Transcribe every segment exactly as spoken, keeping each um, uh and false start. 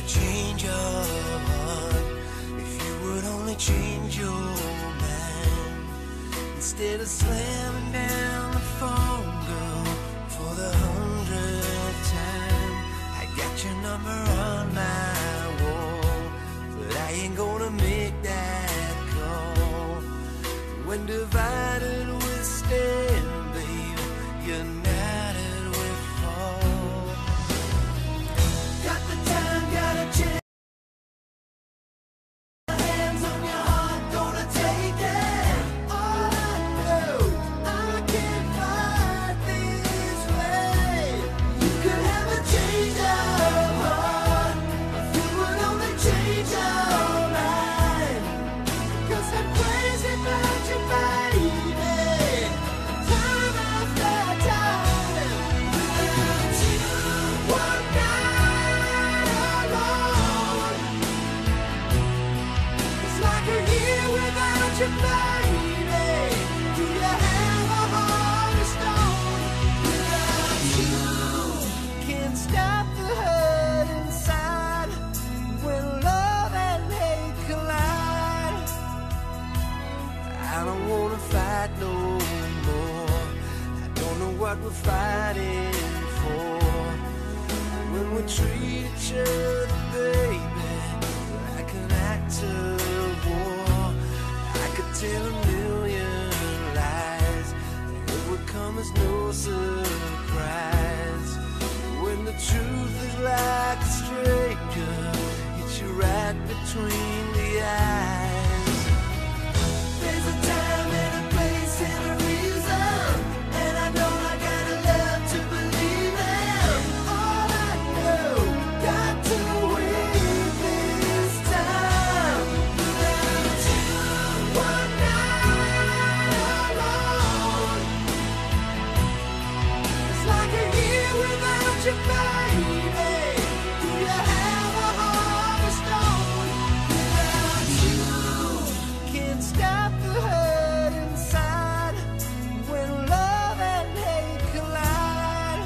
would change your heart, if you would only change your mind, instead of slamming down the phone, girl, for the hundredth time. I got your number on my wall, but I ain't gonna make that call. When divided we stand, baby, united we fall. Got the time, got a chance. Hands on your heart, gonna take it. All I know, I can't fight this way. You could have a change of heart, if you would only change your mind. Cause I'm crazy about you, baby, time after time. Without you, one night alone, it's like a year without you, baby. Do you have a heart of stone? Without you, can't stop the hurt inside when love and hate collide. I don't wanna fight no more. I don't know what we're fighting for. When we treat each other, baby, like an act of war, I could tell a million lies, and it would come as no surprise. When the truth is like a stranger, hits you right between the eyes. There's a time and a place and a reason, and I know I gotta love to believe in. All I know, got to win this time. Without you, one night alone, it's like a year without you, baby. Do you have a heart of stone? Without you, can't stop the hurt inside when love and hate collide.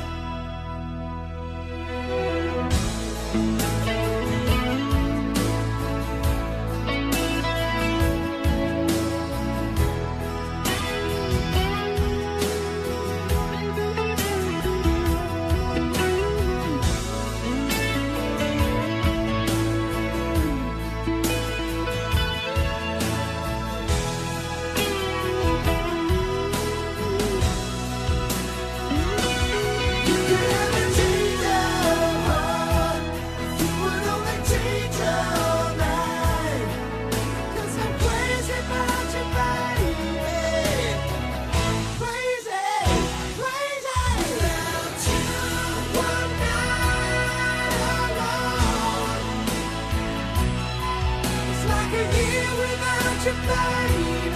You could have a change of heart, if you would only change your mind. Cause I'm crazy about you, baby. Crazy, crazy. Without you, one night alone, it's like a year without you, baby.